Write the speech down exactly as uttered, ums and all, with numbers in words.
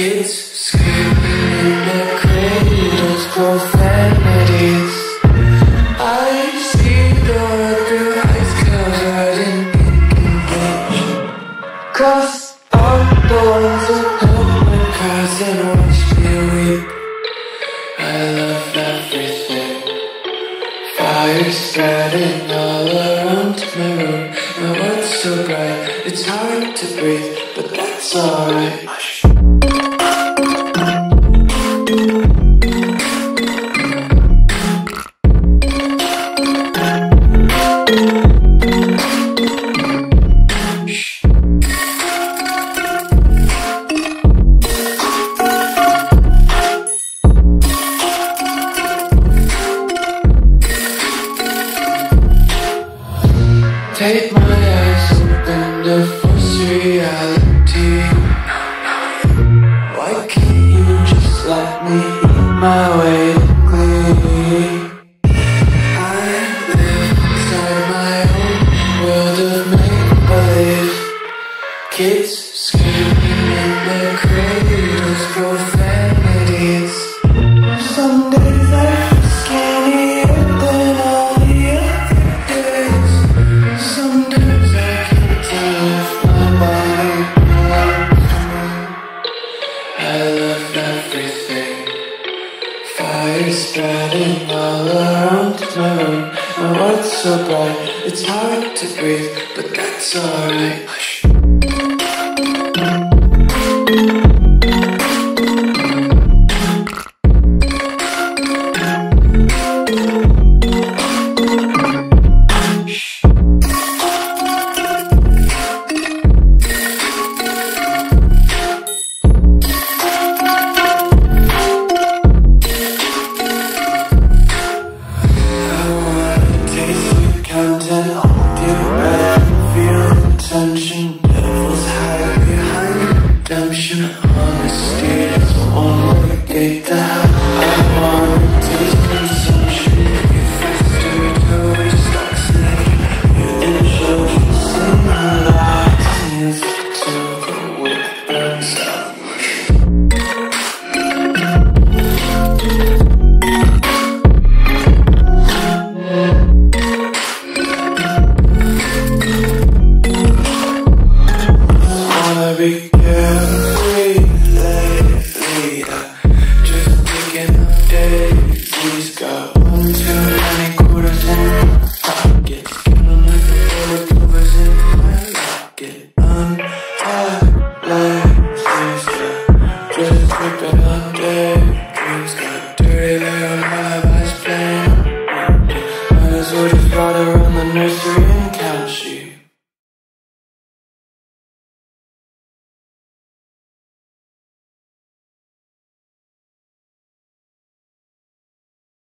Kids screaming in their cradles, profanities. I see the world through ice clouds, riding ink and bleach. Cross out the ones who help my cries and watch me weep. I love everything. Fire spreading all around my room. My world's so bright, it's hard to breathe, but that's alright. Take my eyes open to force reality. Why can't you just let me eat my way to glee? I live inside my own world of make-believe. Kids screaming in their cradles, profanities. Some days I feel skinnier than all the other days. Sometimes I can't tell if my body belongs to me. I love everything. Fire spreading all around my room. My world's so bright, it's hard to breathe, but that's alright. Content, hold your breath, feel the tension. Devils hide behind redemption. Honesty is one way gate to hell. I wanna taste consumption. You faster to restock snake. You in children sing aloud. Music till the wick burns out. Be carefree lately, uh, just picking up daisies. Got one too many quarters in my pocket, feeling like a bullet covers in my locket. Untied laces, uh, just tripping on daydreams. Got dirty little lullabies playing. Might as well just ride around the nursery and count sheep.